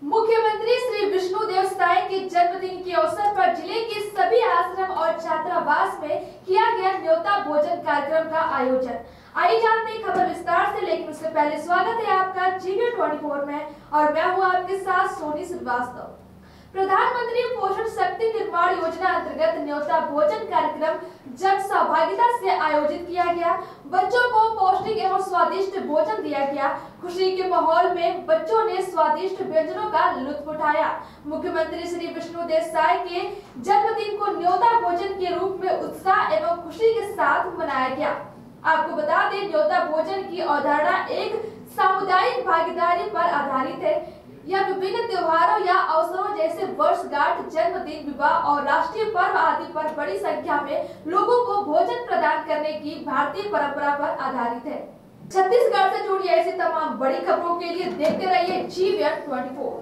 मुख्यमंत्री श्री विष्णुदेव साय के जन्मदिन के अवसर पर जिले के सभी आश्रम और छात्रावास में किया गया न्योता भोजन कार्यक्रम का आयोजन। आइए जानते हैं खबर विस्तार से, लेकिन उससे पहले स्वागत है आपका जीवीएन 24 में और मैं हूं आपके साथ सोनी श्रीवास्तव। प्रधानमंत्री पोषण शक्ति निर्माण योजना अंतर्गत न्योता भोजन कार्यक्रम जन सहभागिता से आयोजित किया गया। बच्चों को पौष्टिक एवं स्वादिष्ट भोजन दिया गया। खुशी के माहौल में बच्चों ने स्वादिष्ट व्यंजनों का लुत्फ उठाया। मुख्यमंत्री श्री विष्णुदेव साय के जन्मदिन को न्योता भोजन के रूप में उत्साह एवं खुशी के साथ मनाया गया। आपको बता दें, न्योता भोजन की अवधारणा एक सामुदायिक भागीदारी पर आधारित है। यह विभिन्न त्योहारों या अवसरों जैसे वर्षगांठ, जन्मदिन, विवाह और राष्ट्रीय पर्व आदि पर बड़ी संख्या में लोगों को भोजन प्रदान करने की भारतीय परंपरा पर आधारित है। छत्तीसगढ़ से जुड़ी ऐसी तमाम बड़ी खबरों के लिए देखते रहिए जीवीएन 24।